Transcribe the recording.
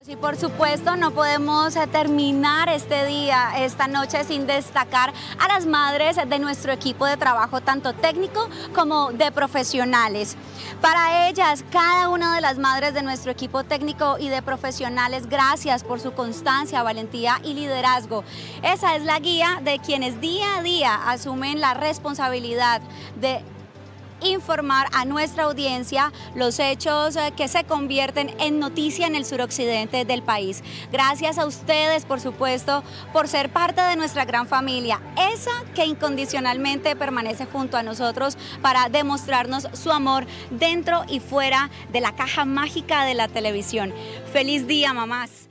Sí, por supuesto, no podemos terminar este día, esta noche, sin destacar a las madres de nuestro equipo de trabajo, tanto técnico como de profesionales. Para ellas, cada una de las madres de nuestro equipo técnico y de profesionales, gracias por su constancia, valentía y liderazgo. Esa es la guía de quienes día a día asumen la responsabilidad de informar a nuestra audiencia los hechos que se convierten en noticia en el suroccidente del país. Gracias a ustedes, por supuesto, por ser parte de nuestra gran familia, esa que incondicionalmente permanece junto a nosotros para demostrarnos su amor dentro y fuera de la caja mágica de la televisión. ¡Feliz día, mamás!